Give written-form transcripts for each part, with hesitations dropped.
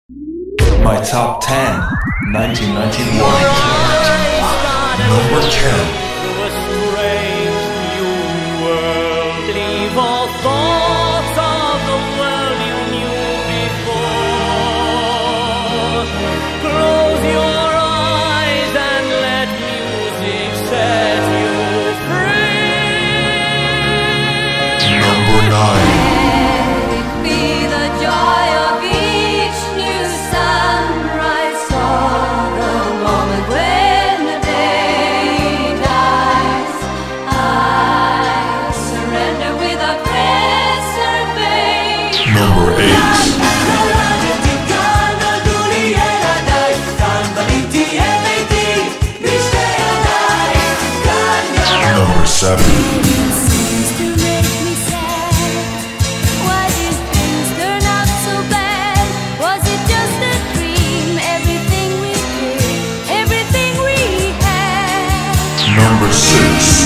My top 10, 1991. Number 10. Through a strange new world, leave all thoughts of the world you knew before. Close your eyes and let music set you free. Number 9. Number 8. Number 7. Seems to make me sad. Why did things turn out so bad? Was it just a dream? Everything we did, everything we had. Number 6.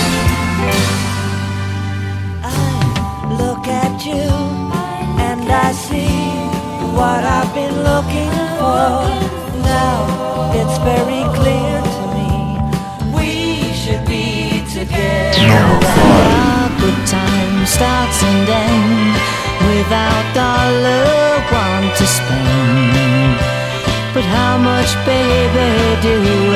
I look at you and I see what I've been looking for. Now it's very clear to me we should be together. Number 5. A good time starts and ends without our loved one to spend. But how much, baby, do